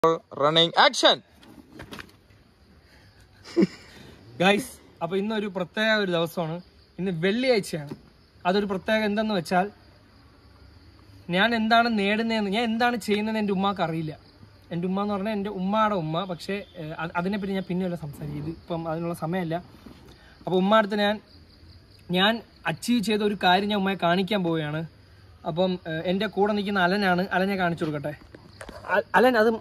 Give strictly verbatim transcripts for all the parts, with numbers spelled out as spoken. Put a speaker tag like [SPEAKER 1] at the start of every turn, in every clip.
[SPEAKER 1] Running action
[SPEAKER 2] guys. അപ്പോൾ ഇന്നൊരു പ്രത്യേക ഒരു ദിവസമാണ്. ഇന്ന് വെള്ളിയാഴ്ചയാണ്. അതൊരു പ്രത്യേകം എന്തെന്ന് വെച്ചാൽ ഞാൻ എന്താണ് നേടുന്നതെന്ന്, ഞാൻ എന്താണ് ചെയ്യുന്നതെന്ന് എൻ്റെ ഉമ്മാക്ക് അറിയില്ല. എൻ്റെ ഉമ്മ എന്ന് പറഞ്ഞാൽ എൻ്റെ ഉമ്മയുടെ ഉമ്മ. പക്ഷേ അതിനെപ്പറ്റി ഞാൻ പിന്നെയല്ല സംസാരിക്കും, ഇത് ഇപ്പം അതിനുള്ള സമയമല്ല. അപ്പോൾ ഉമ്മ അടുത്ത് ഞാൻ ഞാൻ അച്ചീവ് ചെയ്ത ഒരു കാര്യം ഞാൻ ഉമ്മയെ കാണിക്കാൻ പോവുകയാണ്. അപ്പം എൻ്റെ കൂടെ നിൽക്കുന്ന അലനാണ്. അലനെ കാണിച്ചു കൊടുക്കട്ടെ. അലൻ അത്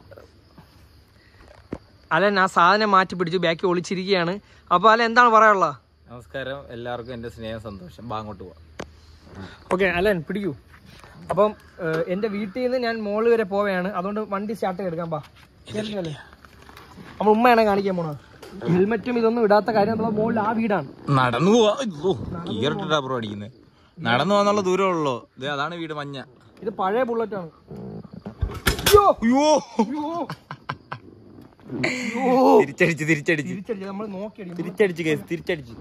[SPEAKER 2] അലൻ ആ സാധനം മാറ്റി പിടിച്ചു ബാക്കി ഒളിച്ചിരിക്കുകയാണ്. അപ്പോൾ അലൻ എന്താണ് പറയാനുള്ളത്?
[SPEAKER 1] നമസ്കാരം, എല്ലാവർക്കും എൻ്റെ സ്നേഹം സന്തോഷം. ബാങ്ങോട്ട് പോവാം.
[SPEAKER 2] ഓക്കെ അലൻ പിടിക്കൂ. അപ്പം എൻ്റെ വീട്ടിൽ നിന്ന് ഞാൻ മോള് വരെ പോവുകയാണ്. അതുകൊണ്ട് വണ്ടി സ്റ്റാർട്ട് എടുക്കാൻ പാ. കേട്ടില്ലേ, നമ്മൾ ഉമ്മയാണ് കാണിക്കാൻ പോണത്. ഹെൽമെറ്റും ഇതൊന്നും ഇടാത്ത കാര്യം നമ്മളെ മോളിൽ ആ വീടാണ്.
[SPEAKER 1] നടന്നു പോവാ. ഈയറിട്ടാ ബ്രോ അടിക്കുന്നത്. നടന്നു പോകാന്നുള്ള ദൂരമുള്ളൂ. ഇത് അതാണ് വീട്. മഞ്ഞ.
[SPEAKER 2] ഇത് പഴയ ബുള്ളറ്റാണ്.
[SPEAKER 1] തിരിച്ചടിച്ച് തിരിച്ചടിച്ച്
[SPEAKER 2] തിരിച്ചടിച്ച് നമ്മൾ നോക്കി
[SPEAKER 1] തിരിച്ചടിച്ച് കേസ് തിരിച്ചടിച്ച്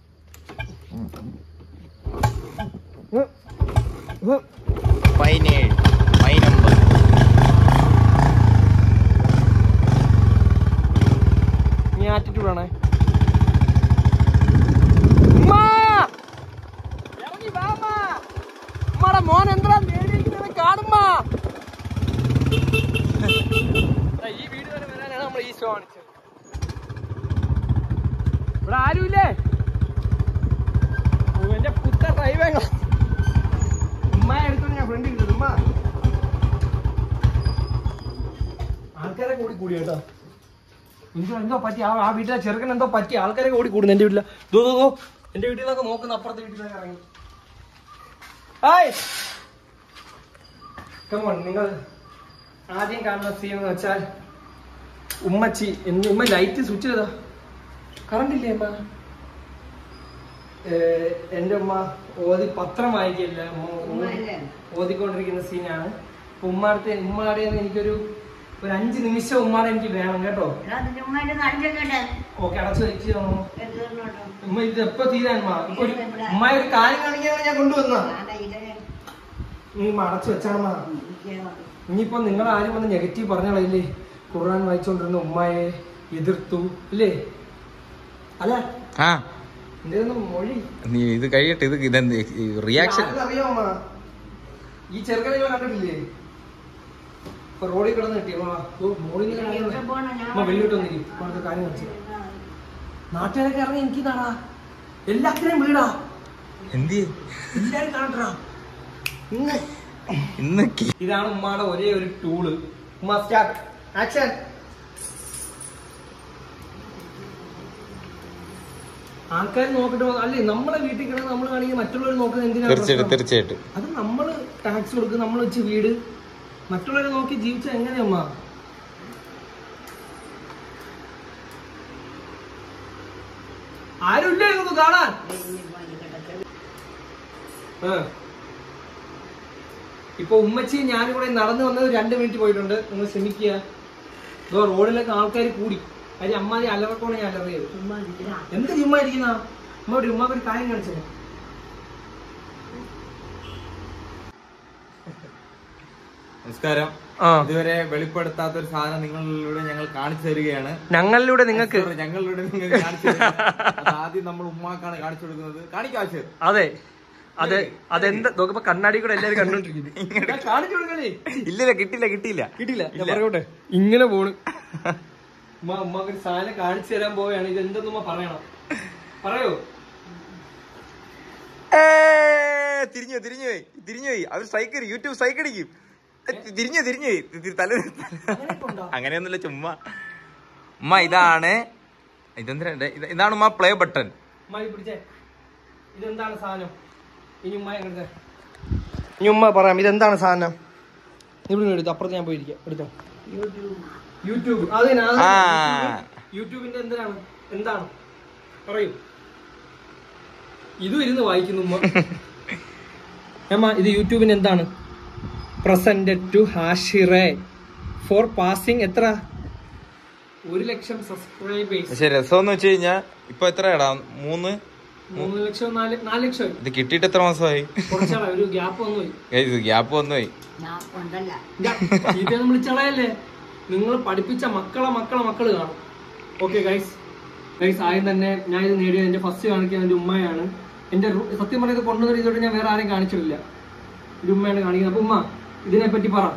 [SPEAKER 1] പതിനേഴ് പതിനൊമ്പത്.
[SPEAKER 2] നീ ആറ്റിറ്റ്യൂഡാണേ. മോൻ എന്താ നേടിയിരിക്കുന്നത് കാണുമ്പോ ഈ വീട് വരെ വരാനാണ് നമ്മൾ ഈ ഷോ കാണിച്ചത്. ഇവിടെ ആരുമില്ലേ? എന്റെ പുത്ത ഡ്രൈവേങ്ങൾ ഉമ്മയെ എടുത്തോണ്ട് ഞാൻ ഫ്രണ്ട് കിട്ടും. ഉമ്മ ആൾക്കാരെ കൂടി കൂടി കേട്ടോ. എനിക്ക് എന്തോ പറ്റി. ആ ആ വീട്ടിലെ ചെറുക്കൻ എന്തോ പറ്റി. ആൾക്കാരെ കൂടി കൂടുന്നു എന്റെ വീട്ടിലെ. ദോ ദോ ദോ എന്റെ വീട്ടിൽ നിന്നൊക്കെ നോക്കുന്ന അപ്പുറത്തെ വീട്ടിലൊക്കെ ഇറങ്ങി. Hi come on. നിങ്ങൾ ആദ്യം കാണുന്ന സീൻ എന്ന് വെച്ചാൽ ഉമ്മച്ചി എന്ന് ഉമ്മ ലൈറ്റ് സ്വിച്ച് ചെയ്താ കറണ്ട് ഇല്ലേ അമ്മ? എന്റെ ഉമ്മ ഓതി പത്രം വായിക്കില്ല, ഓതിക്കൊണ്ടിരിക്കുന്ന സീനാണ്. അപ്പൊ ഉമ്മാടത്തെ ഉമ്മാടെ എനിക്കൊരു ഒരു അഞ്ച് നിമിഷം ഉമ്മാടെ എനിക്ക് വേണം കേട്ടോ. ഓക്കെ അടച്ചു വെച്ച് തന്നോ ഉമ്മ. ഇത് എപ്പോ തീരാൻ ഉമ്മ ഒരു കാര്യം കാണിക്കാനാണ് ഞാൻ കൊണ്ടുവന്ന. നീ അടച്ചു വെച്ചാണമ്മ. ഇനിയിപ്പോ നിങ്ങൾ ആരും വന്ന് നെഗറ്റീവ് പറഞ്ഞോളല്ലേ. ഖുർആൻ വായിച്ചോണ്ടിരുന്ന ഉമ്മയെ എതിർത്തു അല്ലേ? അല്ല എന്തൊന്നും മൊഴി
[SPEAKER 1] നീ ഇത് കഴിയട്ടെ. ഇത് ഇതെന്ത് റിയാക്ഷൻ
[SPEAKER 2] അറിയാമ? ഈ ചെറുക്കനെ കണ്ടിട്ടില്ലേ? ഇപ്പൊ റോഡിൽ കിടന്ന് കിട്ടിയ മോളിൽ വെള്ളിട്ടൊന്നിരിക്കും. കാര്യം വെച്ചു നാട്ടുകാരൊക്കെ ഇറങ്ങി എനിക്ക് കാണാ. എല്ലാത്തിനും വീടാ.
[SPEAKER 1] എന്ത്
[SPEAKER 2] എല്ലാരും കാണട്ടാ. ഇന്ന്
[SPEAKER 1] ഇന്നൊക്കെ
[SPEAKER 2] ഇതാണ് ഉമ്മയുടെ ഒരേ ഒരു ടൂള്. ഉമ്മ സ്റ്റാർട്ട് ആക്ഷൻ. ആൾക്കാർ നോക്കിട്ട് അല്ലേ നമ്മളെ വീട്ടിൽ കിടന്ന് നമ്മൾ കാണിക്കുക മറ്റുള്ളവർ നോക്കുന്നത് എന്തിനാണ്?
[SPEAKER 1] തീർച്ചയായിട്ടും തീർച്ചയായിട്ടും
[SPEAKER 2] അത് നമ്മള് ടാക്സ് കൊടുക്കും, നമ്മൾ വെച്ച് വീട് മറ്റുള്ളവരെ നോക്കി ജീവിച്ച എങ്ങനെയമ്മ? ആരും ഇല്ലായിരുന്നു കാണാൻ. ഇപ്പൊ ഉമ്മച്ചി ഞാനും കൂടെ നടന്നു വന്നത് രണ്ട് മിനിറ്റ് പോയിട്ടുണ്ട്. നിങ്ങൾ ക്ഷമിക്കുക. ഇതോ റോഡിലൊക്കെ ആൾക്കാർ കൂടി. കാര്യം അമ്മാതി അലറക്കോടെ ഞാൻ അലറിയത്. എന്ത് ചുമ്മാ ഇരിക്കുന്ന ഉമ്മ? ഉമ്മക്ക് ഒരു കാര്യം കാണിച്ചത്.
[SPEAKER 1] നമസ്കാരം. ഇതുവരെ വെളിപ്പെടുത്താത്ത ഒരു സാധനം നിങ്ങളിലൂടെ ഞങ്ങൾ കാണിച്ചു തരികയാണ്.
[SPEAKER 2] ഞങ്ങളിലൂടെ നിങ്ങൾക്ക്
[SPEAKER 1] ഞങ്ങളിലൂടെ നിങ്ങൾക്ക് കാണിച്ചു തരിക. ആദ്യം നമ്മൾ ഉമ്മാക്കാണ് കാണിച്ചു കൊടുക്കുന്നത്. കാണിക്കാവശ്യം.
[SPEAKER 2] അതെ അതെ അതെന്താ നോക്കുമ്പോ കണ്ണാടി കൂടെ എല്ലാരും കണ്ടോണ്ടിരിക്കുന്നു. കാണിച്ചു കൊടുക്കണേ.
[SPEAKER 1] ഇല്ല കിട്ടില്ല കിട്ടിയില്ല
[SPEAKER 2] കിട്ടില്ല പറയോട്ടെ. ഇങ്ങനെ പോണ്. ഉമ്മ ഉമ്മക്ക് ഒരു സാധനം കാണിച്ചു തരാൻ പോവുകയാണ്. ഇത് എന്തെന്നുമ്മ പറയണം. പറയോ?
[SPEAKER 1] തിരിഞ്ഞു തിരിഞ്ഞു പോയി തിരിഞ്ഞു പോയി അവർ സൈക്കിൾ യൂട്യൂബ് സൈക്കിടിക്കും. തിരിഞ്ഞു തിരിഞ്ഞു പോയി തല. അങ്ങനെയൊന്നുമില്ല ചുമ്മാ. ഉമ്മ ഇതാണ് ഇതെന്താ ഇതാണ് ഉമ്മ പ്ലേ ബട്ടൺ.
[SPEAKER 2] ഉമ്മ പിടിച്ചേ. ഇതെന്താണ് സാധനം? ഇനി ഉമ്മ എങ്ങനത്തെ ഇനി ഉമ്മ പറയാം. ഇതെന്താണ് സാധനം? ഇവിടെ എടുത്തു. അപ്പുറത്ത് ഞാൻ പോയിരിക്കാം. എടുത്തോ. യൂട്യൂബ്. അതിനാ യൂട്യൂബിന്റെ എന്തിനാണ് എന്താണ് പറയൂ. ഇതും ഇരുന്ന് വായിക്കുന്നു ഉമ്മ. അമ്മ ഇത് യൂട്യൂബിന് എന്താണ്? പ്രസന്റ് ടു ഹാഷിറേ ഫോർ പാസിംഗ് എത്ര ഒരു ലക്ഷം സബ്സ്ക്രൈബേഴ്സ്.
[SPEAKER 1] പക്ഷെ രസം എന്ന് വെച്ച് കഴിഞ്ഞാ ഇപ്പൊ എത്രയാടാ? മൂന്ന്
[SPEAKER 2] മൂന്ന് ലക്ഷം നാല് നാല് ലക്ഷം.
[SPEAKER 1] ഇത് കിട്ടിയിട്ട് എത്ര മാസമായി?
[SPEAKER 2] ഒരു ഗ്യാപ്പ് വന്നു പോയി.
[SPEAKER 1] ഗ്യാപ്പ് വന്നു പോയി.
[SPEAKER 2] ഇത് നമ്മൾ ചളയല്ലേ നിങ്ങൾ പഠിപ്പിച്ച മക്കളെ മക്കളെ മക്കള് കാണും. ഓക്കെ ഗൈസ്, ഗൈസ് ആദ്യം തന്നെ ഞാൻ ഇത് നേടിയത് എന്റെ ഫസ്റ്റ് കാണിക്കാൻ എന്റെ ഉമ്മയാണ്. എന്റെ സത്യം പറഞ്ഞത് കൊണ്ടുവന്ന ഇതോടെ ഞാൻ വേറെ ആരെയും കാണിച്ചിട്ടില്ല, ഇത് ഉമ്മയാണ് കാണിക്കുന്നത്. അപ്പൊ ഉമ്മ ഇതിനെ പറ്റി പറ.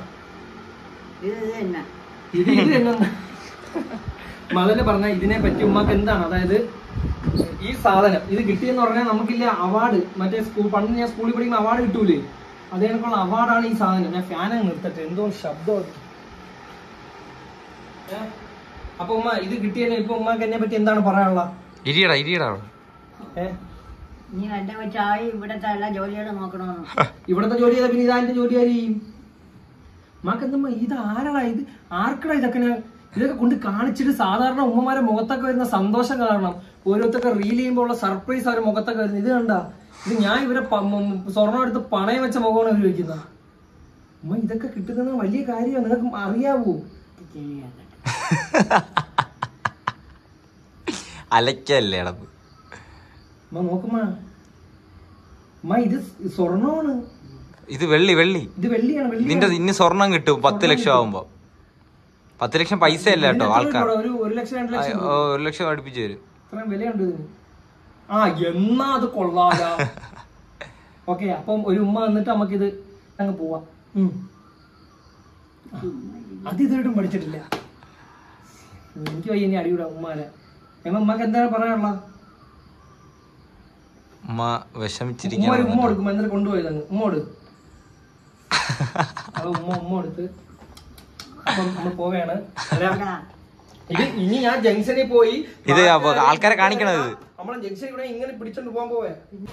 [SPEAKER 2] ഇത് ഇത് എന്നാ മതല് പറഞ്ഞ ഇതിനെ പറ്റി ഉമ്മക്ക് എന്താണ്, അതായത് ഈ സാധനം ഇത് കിട്ടിയെന്ന് പറഞ്ഞാൽ നമുക്കില്ല അവാർഡ്, മറ്റേ സ്കൂൾ പണ്ട് ഞാൻ സ്കൂളിൽ പഠിക്കുമ്പോൾ അവാർഡ് കിട്ടൂലേ, അതേക്കുള്ള അവാർഡാണ് ഈ സാധനം. ഞാൻ ഫാനങ്ങ് നിർത്തട്ടെ, എന്തോ ശബ്ദം. അപ്പൊ ഉമ്മ ഇത് കിട്ടിയതിന് ഇപ്പൊ ഉമ്മക്ക് എന്നെ പറ്റി എന്താണ് പറയാനുള്ള?
[SPEAKER 1] ഇരിയടാ ഇരിയടാ
[SPEAKER 3] നീ എന്നെ വെച്ചായി ഇവിടത്തെ എല്ലാ ജോലികളും നോക്കണമെന്ന്.
[SPEAKER 2] ഇവിടത്തെ ജോലി ചെയ്താ പിന്നെ ഇതാന്റെ ജോലി ആരെയും ഉമ്മാക്ക് എന്താ ഇത് ആരടാ, ഇത് ആർക്കടാ ഇതൊക്കെ ഇതൊക്കെ കൊണ്ട് കാണിച്ചിട്ട് സാധാരണ ഉമ്മമാരെ മുഖത്തൊക്കെ വരുന്ന സന്തോഷം കാരണം ഓരോരുത്തൊക്കെ റീൽ ചെയ്യുമ്പോൾ ഉള്ള സർപ്രൈസ് അവരുടെ മുഖത്തൊക്കെ വരുന്നത്. ഇത് കണ്ടാ, ഇത് ഞാൻ ഇവരെ സ്വർണ്ണം എടുത്ത് പണയം വെച്ച മുഖമാണ് അവർ വയ്ക്കുന്ന. ഉമ്മ ഇതൊക്കെ കിട്ടുന്നത് വലിയ കാര്യമാണ്, നിങ്ങൾക്ക് അറിയാവൂ?
[SPEAKER 1] അലക്കല്ലേ
[SPEAKER 2] ഉമ്മ നോക്കുമ്മ, ഉമ്മ ഇത് സ്വർണ്ണമാണ്,
[SPEAKER 1] ഇത് വെള്ളി വെള്ളി
[SPEAKER 2] ഇത് വെള്ളിയാണ്.
[SPEAKER 1] നിന്റെ ഇനി സ്വർണം കിട്ടും പത്ത് ലക്ഷം ആവുമ്പോ. പത്ത് ലക്ഷം പൈസ അല്ല കേട്ടോ, ആൾക്കാർ
[SPEAKER 2] ഒരു ലക്ഷം രണ്ട് ലക്ഷം
[SPEAKER 1] ഒരു ലക്ഷം അടുപ്പിച്ച് വരും.
[SPEAKER 2] ഇത്രയും വിലയുണ്ട് ഇതിന്. ആ എന്നാ അത് കൊള്ളാല. ഓക്കെ, അപ്പം ഒരു ഉമ്മ വന്നിട്ട് നമുക്കിത് അങ്ങ് പോവാം. അത് ഇതായിട്ടും പഠിച്ചിട്ടില്ല. എനിക്ക് വയ്യ ഇനി അടിയൂടാ ഉമ്മാനെ. എമ്മ ഉമ്മക്ക് എന്താണ് പറയാനുള്ള?
[SPEAKER 1] ഉമ്മ
[SPEAKER 2] ഉമ്മ
[SPEAKER 1] വിഷമിച്ചിരിക്കുന്നു.
[SPEAKER 2] ഉമ്മ കൊടുക്കും, എന്തിനാ കൊണ്ടുപോയത് അങ്ങ് ഉമ്മോട്. അപ്പൊ ഉമ്മ ഉമ്മ കൊടുത്ത് അപ്പം നമ്മൾ പോവുകയാണ്. ഇത് ഇനി ഞാൻ ജംഗ്ഷനിൽ പോയി
[SPEAKER 1] ഇത് ആൾക്കാരെ കാണിക്കണത്,
[SPEAKER 2] നമ്മളെ ജംഗ്ഷനിൽ കൂടെ ഇങ്ങനെ പിടിച്ചോണ്ട് പോകാൻ പോവേ.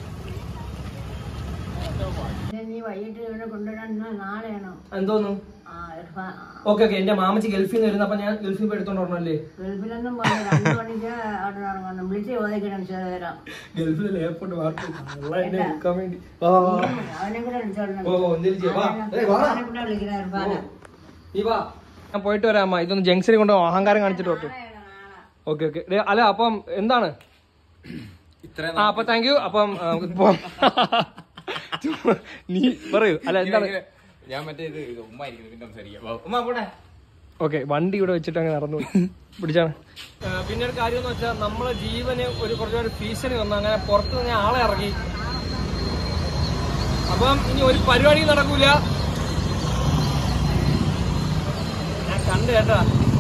[SPEAKER 3] നീ വൈകിട്ട് ഇവിടെ കൊണ്ടുവരാൻ നാളെയാണോ?
[SPEAKER 2] എന്തോന്നു? ഓക്കെ ഓക്കെ, എന്റെ മാമച്ചി ഗൾഫിൽ നിന്ന് വരുന്ന, അപ്പൊ ഞാൻ ഗൾഫിൽ പോയി എടുത്തോണ്ട് പറഞ്ഞല്ലേ.
[SPEAKER 3] ഗൾഫിലൊന്നും പോയി രണ്ടു മണിക്ക് അവിടെ ഇറങ്ങണം, വിളിച്ച് ചോദിക്കണം തരാം.
[SPEAKER 2] ഗൾഫിലെ എയർപോർട്ട് എടുക്കാൻ വേണ്ടി
[SPEAKER 3] അവനെ കൂടെ
[SPEAKER 2] വിളിച്ചോളാം. ഞാൻ പോയിട്ട് വരാം അമ്മ, ഇതൊന്ന് ജംഗ്ഷനിൽ കൊണ്ട് അഹങ്കാരം കാണിച്ചിട്ട് പോട്ടെ. ഓക്കെ ഓക്കെ, അല്ല അപ്പം എന്താണ്? ആ അപ്പൊ താങ്ക് യു. അപ്പം നീ പറയൂ, അല്ല എന്താണ്?
[SPEAKER 1] ഞാൻ മറ്റേ
[SPEAKER 2] ഓക്കെ, വണ്ടി ഇവിടെ വെച്ചിട്ട് അങ്ങ് നടന്നു പിടിച്ചാണ്. പിന്നെ ഒരു കാര്യം എന്ന് വെച്ചാൽ നമ്മളെ ജീവന് ഒരു കുറച്ചൊരു ഭീഷണി വന്നു, അങ്ങനെ പുറത്ത് നിന്ന് ആളെ ഇറങ്ങി. അപ്പം ഇനി ഒരു പരിപാടി നടക്കൂല. ഞാൻ കണ്ടു കേട്ടാ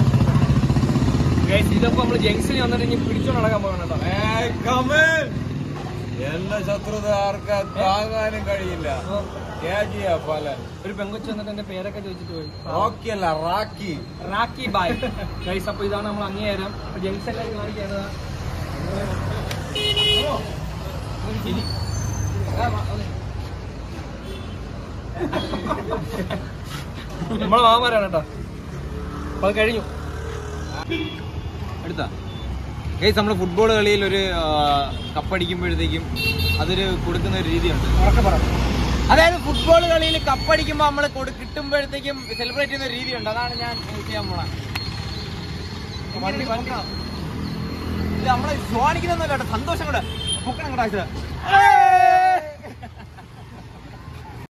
[SPEAKER 2] ഇതൊക്കെ നമ്മള് ജംഗ്ഷനിൽ വന്നിട്ട് ഇനി പിടിച്ചോണ്ട് നടക്കാൻ പോകണം കേട്ടോ.
[SPEAKER 4] എല്ലാ ശത്രുത ആർക്കാ താങ്ങാനും കഴിയില്ല.
[SPEAKER 2] ഒരു പെങ്കൊച്ചു വന്നിട്ട് എന്റെ പേരൊക്കെ ചോദിച്ചിട്ട് പോയി.
[SPEAKER 4] റോക്കി അല്ല റാക്കി,
[SPEAKER 2] റാക്കി ബായ് ഗൈസ്. അപ്പൊ ഇതാണ് നമ്മൾ അങ്ങേയരം ജംഗ്ഷനിലേക്ക് കാണിക്കുന്നത്. നമ്മളെ മാമാരാണ് കേട്ടോ. അപ്പൊ അത് കഴിഞ്ഞു.
[SPEAKER 1] അടുത്ത ഗൈസ്, നമ്മള് ഫുട്ബോൾ കളിയിൽ ഒരു കപ്പടിക്കുമ്പോഴത്തേക്കും അതൊരു കൊടുക്കുന്ന ഒരു രീതിയുണ്ട്. അതായത് ഫുട്ബോൾ കളിയിൽ കപ്പടിക്കുമ്പോ നമ്മള് കിട്ടുമ്പോഴത്തേക്കും സെലിബ്രേറ്റ് ചെയ്യുന്ന ഒരു രീതിയുണ്ട്. അതാണ് ഞാൻ ചെയ്യാൻ പോണ. ഇത് നമ്മളെ സ്വാനിക്കുന്നൊന്നുമല്ല കേട്ടോ, സന്തോഷം കൂടെ പൊക്കണം കേട്ടോ.